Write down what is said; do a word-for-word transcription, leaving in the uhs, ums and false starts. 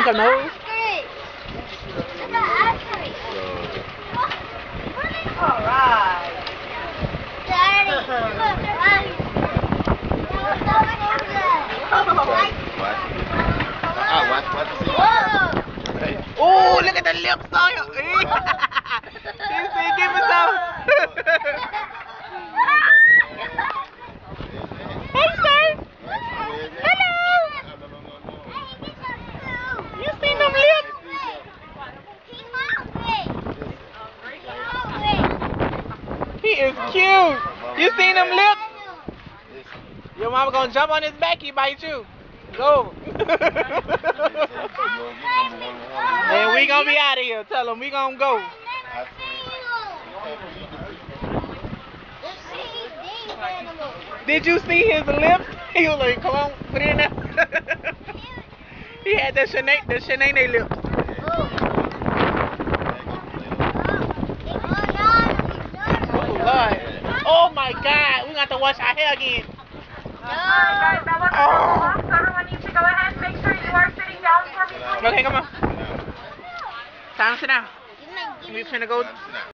your nose. Alright. Daddy. Ah, watch, watch, see. Oh, look at the lips on you. He said, give me some. Hey, sir. Hello. You seen them lips? He is cute. You seen them lips? Your mama gonna jump on his back, he bite you. Go. And we gonna be out of here. Tell him we gonna go. Did you see his lips? He was like, come on, put it in there. He had the Shanae, the Shanae lips. Oh, Lord. Oh, my God. We're going to have to wash our hair again. Alright guys, that was Oh. so everyone needs to go ahead and make sure you are sitting down for me, please. Okay, come on. Time to sit down. We finna go.